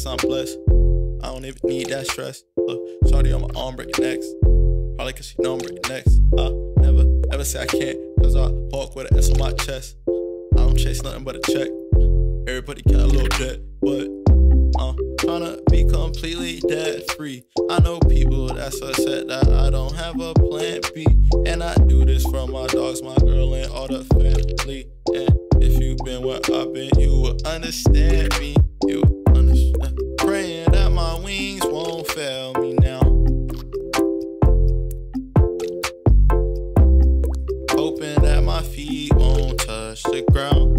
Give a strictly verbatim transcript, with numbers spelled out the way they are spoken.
cause I'm blessed. I don't even need that stress. Look, shorty on my arm breaking necks. Probably cause she know I'm breaking necks. I never, ever say I can't, cause I walk with an S on my chest. I don't chase nothing but a check. Everybody got a little debt, but I'm tryna be completely debt free. I know people that's upset that I don't have a plan B. And I do this for my dogs, my girl, and all the family. And if you've been where I've been, you will understand me. You will understand. Praying that my wings won't fail me now. Hoping that my feet won't touch the ground.